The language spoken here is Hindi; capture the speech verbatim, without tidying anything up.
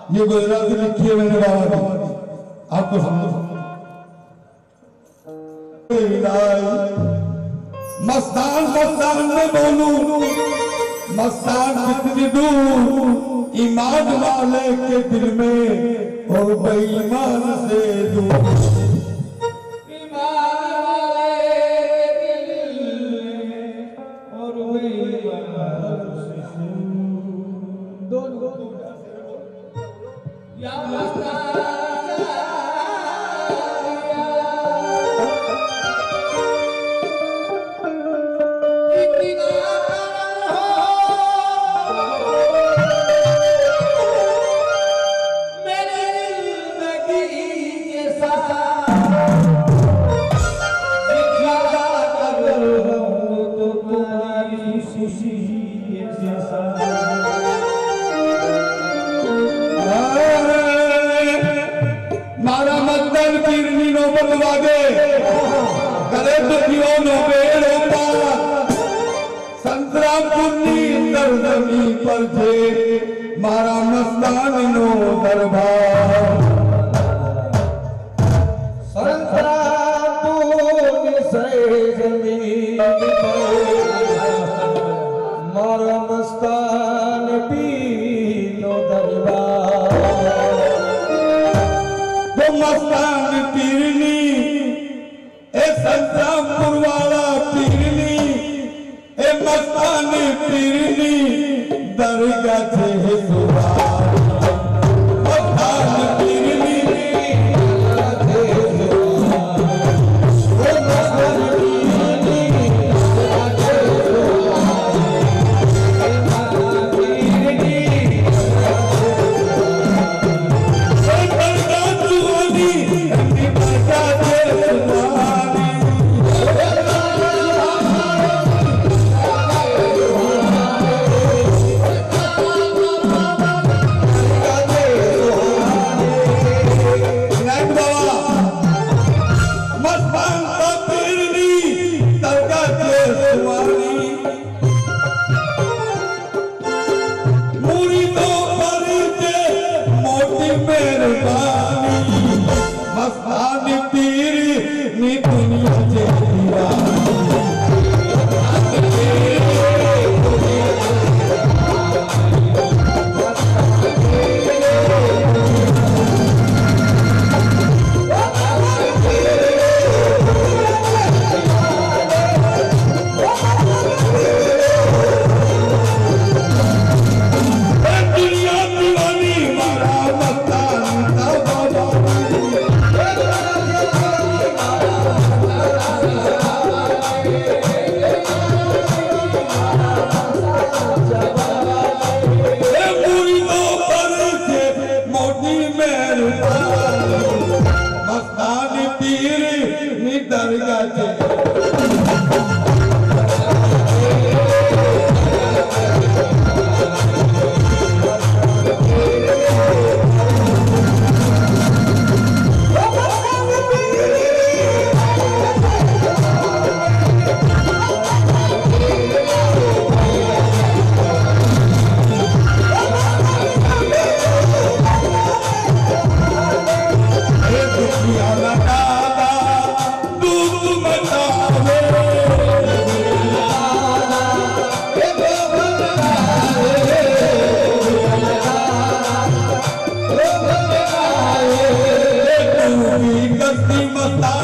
ये गुजराती लिखी है मैंने बाबा की, आपको समझो। मस्तान मस्तान में बोलूं, मस्तान कितनी दूर ईमान वाले के दिल में और बेईमान से दूर। ईमान वाले के दिल में और बेईमान से दूर। दोनों या मस्तान पर थे मारा मस्तान नो दरबार। संतरापुर से जमीन मारा मस्तान पीनो दरबार। तो मस्तान पीरनी ए संतरापुर वाला पीरनी ए मस्तान पीरनी दरगाह से सुवार। मस्तान पीरनी मस्तान पीरनी मस्तान